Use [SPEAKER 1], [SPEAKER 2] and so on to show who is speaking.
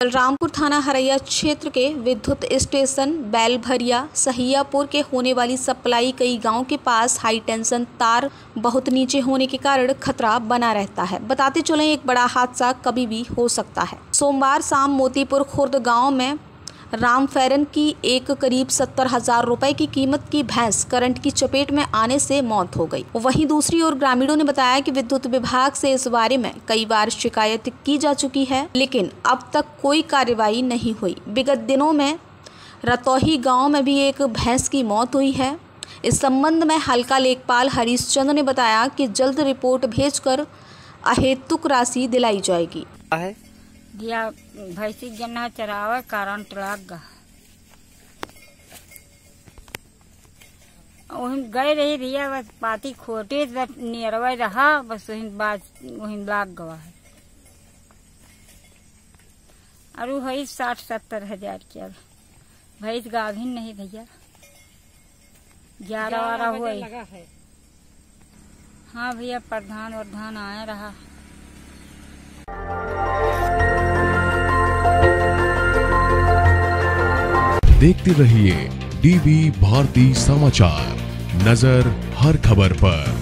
[SPEAKER 1] बलरामपुर थाना हरैया क्षेत्र के विद्युत स्टेशन बैलभरिया सहियापुर के होने वाली सप्लाई कई गांव के पास हाई टेंशन तार बहुत नीचे होने के कारण खतरा बना रहता है। बताते चलें, एक बड़ा हादसा कभी भी हो सकता है। सोमवार शाम मोतीपुर खुर्द गांव में राम फेरन की एक करीब 70,000 रुपए की कीमत की भैंस करंट की चपेट में आने से मौत हो गई। वहीं दूसरी ओर ग्रामीणों ने बताया कि विद्युत विभाग से इस बारे में कई बार शिकायत की जा चुकी है, लेकिन अब तक कोई कार्रवाई नहीं हुई। विगत दिनों में रतौही गांव में भी एक भैंस की मौत हुई है। इस संबंध में हल्का लेखपाल हरीशचंद्र ने बताया कि जल्द रिपोर्ट भेजकर अहेतुक राशि दिलाई जाएगी।
[SPEAKER 2] दिया भैंसी गन्ना चरावे करंट लग गा गए रही रिया बस पाती खोटे नियरवा रहा बस वहीं लाग गवा है। अरु है 60-70 हजार के भैंस गाभिन नहीं भैया 11-12 हुआ। हाँ भैया प्रधान आया रहा।
[SPEAKER 3] देखते रहिए डीवी भारती समाचार, नजर हर खबर पर।